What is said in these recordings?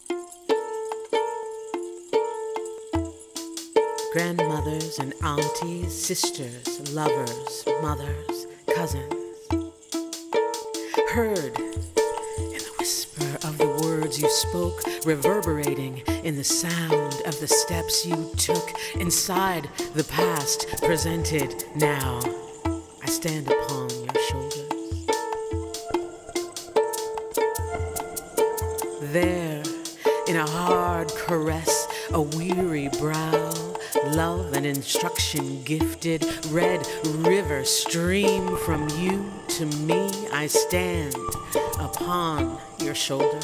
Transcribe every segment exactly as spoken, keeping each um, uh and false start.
Grandmothers and aunties, sisters, lovers, mothers, cousins, heard in the whisper of the words you spoke, reverberating in the sound of the steps you took inside the past, presented now. I stand upon your shoulders. There, in a hard caress, a weary brow, love and instruction gifted, red river stream from you to me. I stand upon your shoulders.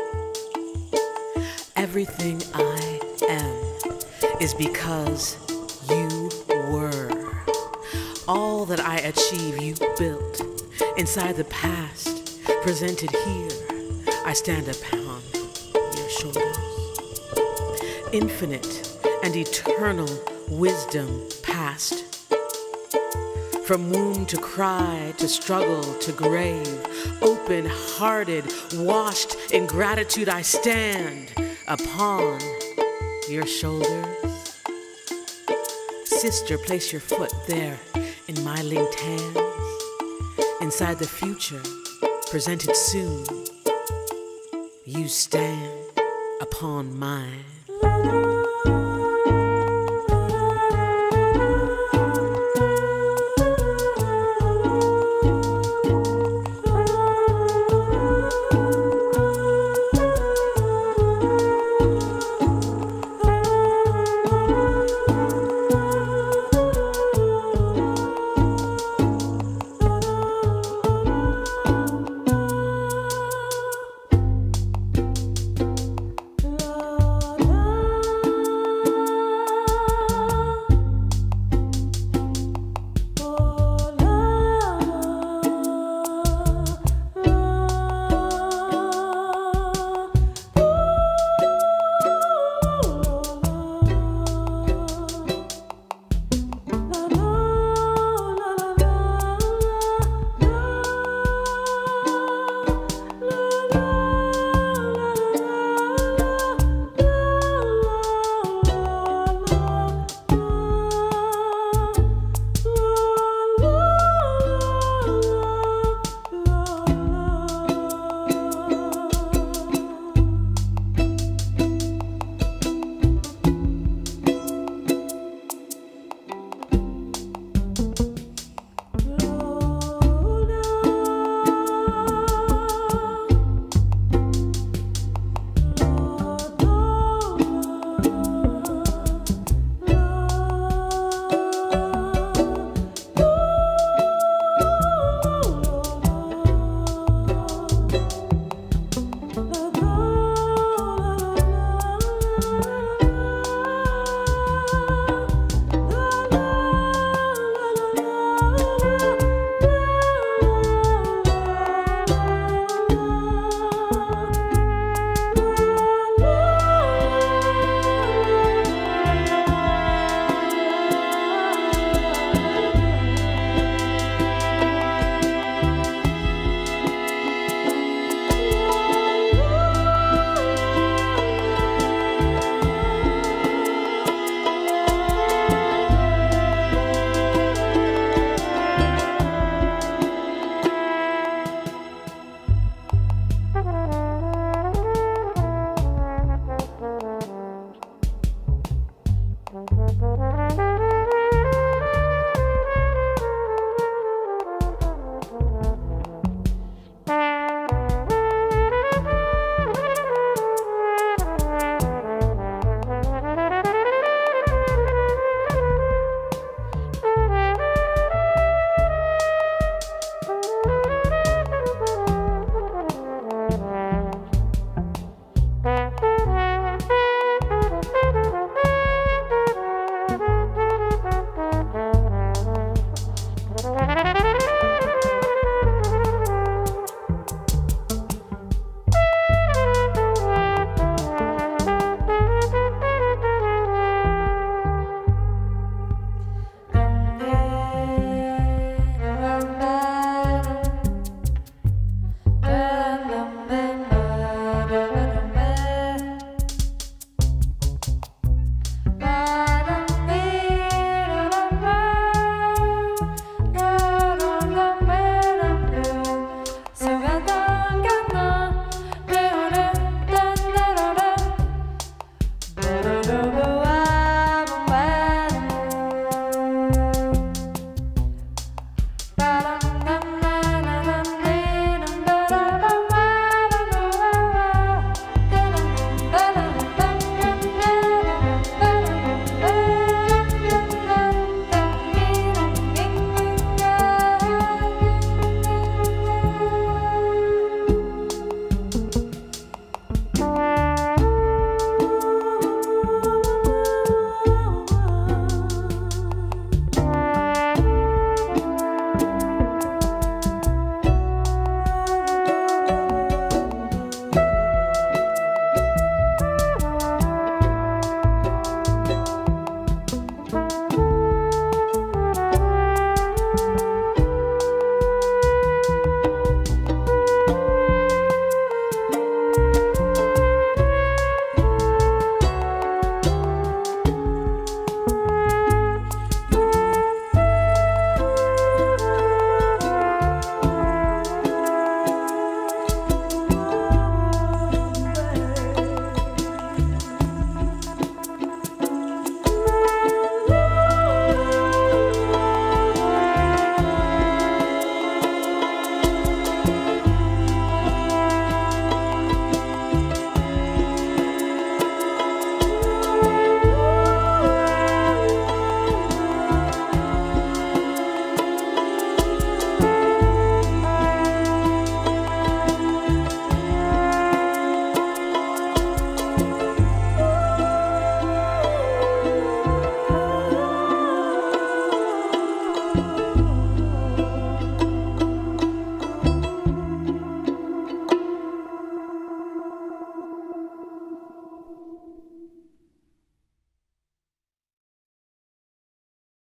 Everything I am is because you were. All that I achieve you built inside the past, presented here. I stand upon your shoulders. Infinite and eternal wisdom past. From womb to cry, to struggle, to grave, open-hearted, washed in gratitude, I stand upon your shoulders. Sister, place your foot there in my linked hands, inside the future, presented soon. You stand upon mine. Uh